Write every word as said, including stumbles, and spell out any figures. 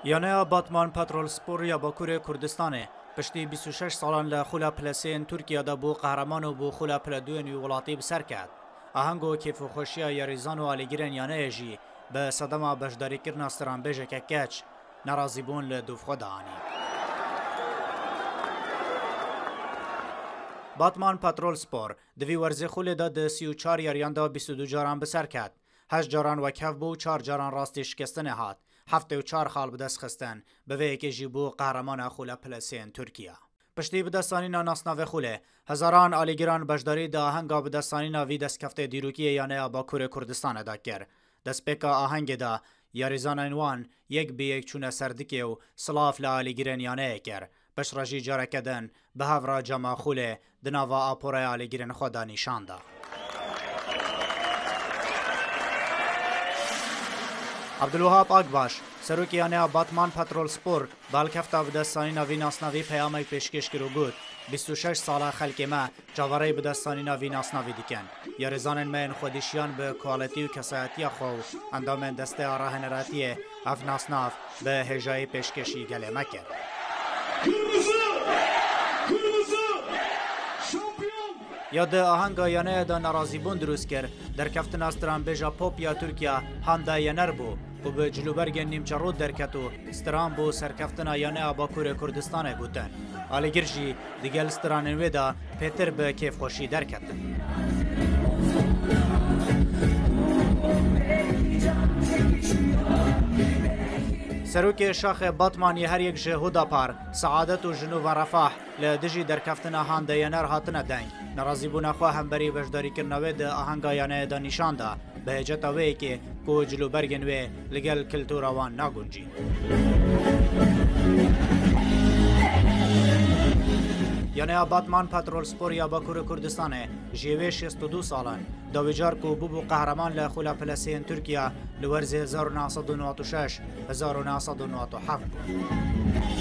یانه باتمان پترول سپور یا باکور کردستانه پشتی بیست و شش سالان لخولا پلسین ترکیه دا بو قهرمان و بو خولا پلدوین ولاتی بسر کرد. آهنگو کیف و خوشی یاریزان و آلیگیرن یانه جی به صدما بشداری کرنا سران بیجه که کچ نرازی بون لدوف خود آنی. باتمان پترول سپور دوی ورزی خولی دا ده سی و چار یاریان دا بیست و دو جاران بسر کرد. هشت جاران وکف بو چار جاران راستی شکستن هات. هفته و چار خال بدست خستن به وی که جیبو قهرمان خولا پلسین ترکیه. پشتی بدستانینا ناسناو خوله هزاران آلیگران بشداری دا آهنگا بدستانینا وی دست کفته دیروکی یانه باکور کردستان ادا کر. دست پیکا آهنگ دا یاریزان انوان یک بی یک چونه سردکی و سلاف لآلیگران یانه کر. پش راجی جاره کدن به هفرا جمع خوله دناوا آپوره آلیگران خودا نشان دا. عبدالوهاب آگباش سروکیانه باتمان پترول سپور بالکفتا بدستانی نوی ناسناوی پیامی پیشکش کرو بود بیست و شش ساله خلک ما جواره بدستانی نوی ناسناوی دیکن یارزانن من خودشیان به کوالیتی و کسایتی خو اندام دسته راهنراتی اف ناسناف به هجای پیشکشی گله مکر. یاد آهنگا یانه دا نرازی بون دروست کرد در کفتن استران بیجا پوپ یا ترکیه هنده ینر بو و به جلوبرگ نیمچه رود درکتو استران بو سرکفتن یانه باکور کردستانه بودن. آلیگر جی دیگل استران ویدا پیتر به کیف خوشی درکتن. سروک شاخ باتمانی هر یک جهودا پار سعادت و جنوب و رفاه لدجی در کفتن هنده ینر هاتنه دنگ نرازی بونا خواه هم بری بجداری کرنوه ده آهنگا یانه دا نشان ده به هجتا وی که کو جلو برگن وی لگل کلتور آوان ناگونجی. یانه باتمان پترول سپور یا باکور کردستانه جیوه شصت و دو سالان داویجار کو بوبو قهرمان لخولا پلسین ترکیه لورز هزار و نهصد و نود و شش هزار و نهصد و نود و هفت بود.